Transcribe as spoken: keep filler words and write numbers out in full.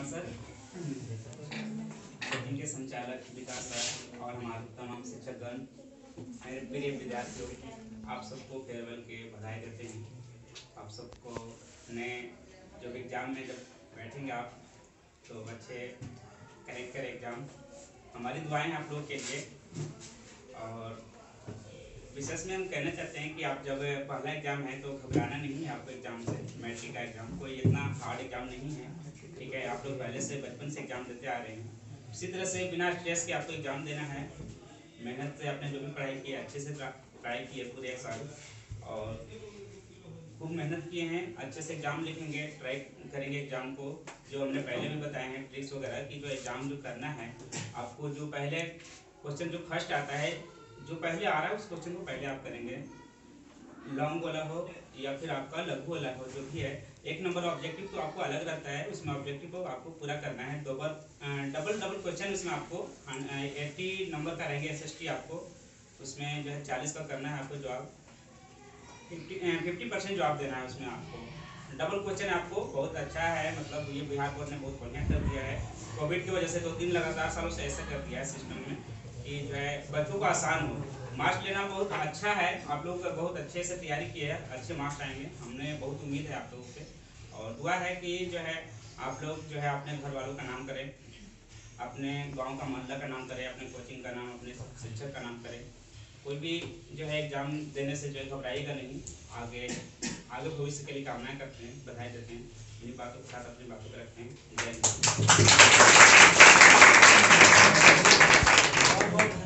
Kumar sir, coaching के संचालक विकास sir और हमारे तमाम शिक्षकगण, मेरे प्रिय विद्यार्थियों, आप सबको फेयरवेल के बधाई देते हैं। आप सबको नए जो एग्ज़ाम में जब बैठेंगे आप तो अच्छे करेक्ट कर एग्ज़ाम, हमारी दुआएं हैं आप लोगों के लिए। और विशेष में हम कहना चाहते हैं कि आप जब पहला एग्ज़ाम है तो घबराना नहीं है आपको एग्ज़ाम से। मैट्रिक का एग्ज़ाम कोई इतना हार्ड एग्ज़ाम नहीं है, ठीक है। आप लोग पहले से बचपन से एग्ज़ाम देते आ रहे हैं, इसी तरह से बिना स्ट्रेस के आपको एग्ज़ाम देना है। मेहनत से आपने जो भी पढ़ाई की है अच्छे से पढ़ाई की है पूरे एक साल, और खूब मेहनत किए हैं, अच्छे से एग्ज़ाम लिखेंगे, ट्राई करेंगे एग्ज़ाम को। जो हमने पहले भी बताए हैं ट्रिक्स वगैरह की, जो एग्ज़ाम जो करना है आपको, जो पहले क्वेश्चन जो फर्स्ट आता है, जो पहले आ रहा है उस क्वेश्चन को पहले आप करेंगे, लॉन्ग वाला हो या फिर आपका लघु वाला हो, जो भी है। एक नंबर ऑब्जेक्टिव तो आपको अलग रहता है, उसमें ऑब्जेक्टिव को आपको पूरा करना है। डबल डबल डबल क्वेश्चन उसमें आपको अस्सी नंबर का रहेंगे एस एस टी, आपको उसमें जो है चालीस का करना है आपको जवाब, फिफ्टी परसेंट जवाब देना है उसमें आपको। डबल क्वेश्चन आपको बहुत अच्छा है, मतलब ये बिहार बोर्ड ने बहुत बढ़िया कर दिया है। कोविड की वजह से दो तीन लगातार सालों से ऐसा कर दिया है सिस्टम में कि जो है बच्चों को आसान हो। मार्क्स लेना बहुत अच्छा है, आप लोग बहुत अच्छे से तैयारी किए हैं, अच्छे मार्क्स आएंगे, हमने बहुत उम्मीद है आप लोगों से। और दुआ है कि जो है आप लोग जो है अपने घर वालों का नाम करें, अपने गांव का मोहल्ला का नाम करें, अपने कोचिंग का नाम, अपने शिक्षक का नाम करें। कोई भी जो है एग्ज़ाम देने से जो है घबराइएगा नहीं, आगे आगे भविष्य के लिए कामनाएं करते हैं, बधाई देते हैं। इन्हीं बातों के साथ अपनी बातों को रखते हैं। जय हिंद।